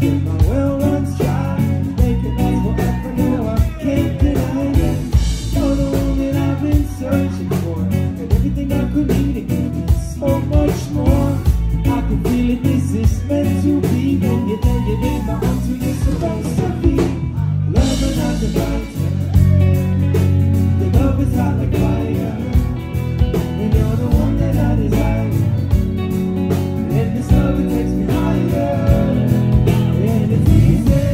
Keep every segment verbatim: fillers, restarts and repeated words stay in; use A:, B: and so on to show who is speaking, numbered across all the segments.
A: when my well runs dry, make it last forever. No, I can't deny it. You're the one that I've been searching for, and everything I could need to give me so much more. I can feel it, this is meant to be. When you then you leave my arms where you're supposed to be. Love is not divided. The love is hot like fire, and you're the one that I desire. And this love, it takes me higher. And it's easy,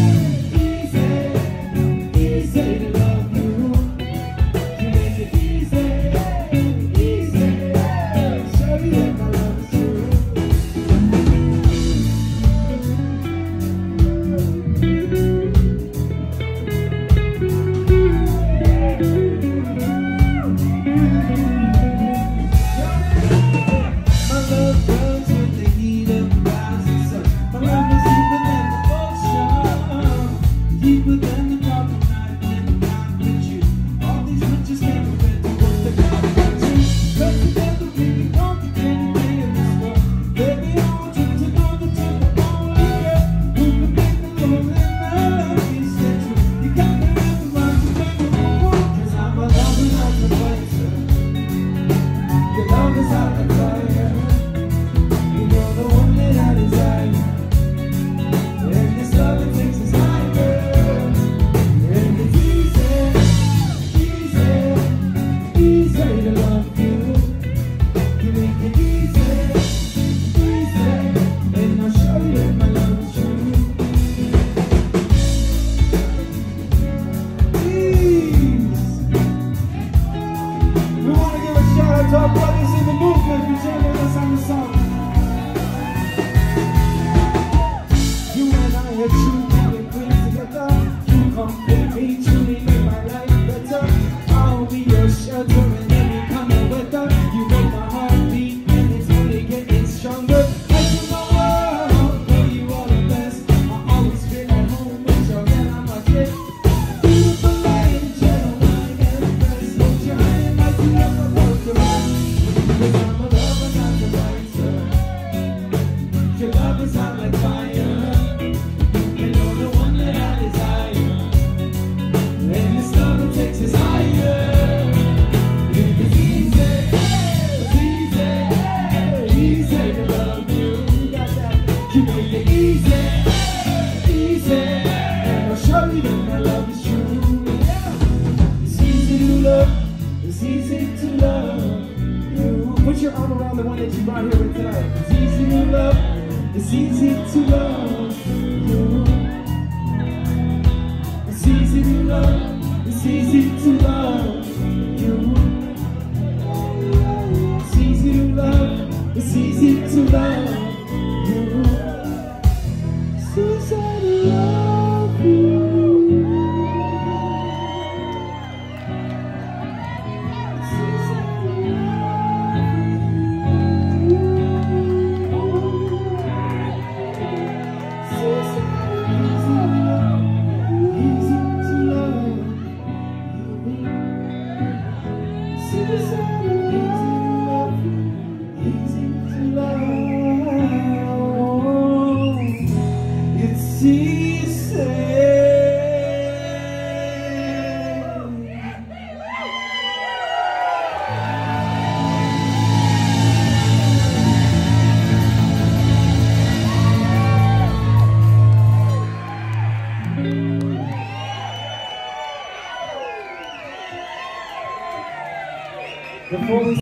A: easy, easy to love you. You make it easy, easy. Show you that my love is true. To our brothers in the movement for joining us on the song. You and I are true, and we're together. You complete me, truly make my life better. I'll be your shelter and any kind of weather. You make my heart beat, and it's only getting stronger. As you know, I'll know you all the best. I always feel at home with your man on my chest. Beautiful light, gentleman, and best. Hold your hand like you never broke the rest. Cause I'm a lover, not the writer. Your love is hot like fire, and you're the one that I desire. And this love, it takes us higher. If it's easy, it's easy, easy to love you. You got that? You make it easy, easy, and I'll show you that my love is true. Yeah. It's easy to love, it's easy to love. Put your arm around the one that you brought here with tonight. It's easy to love, it's easy to love you. It's easy to love, it's easy to love you. It's easy to love, it's easy to love you. It's easy to love you. It's easy. Before we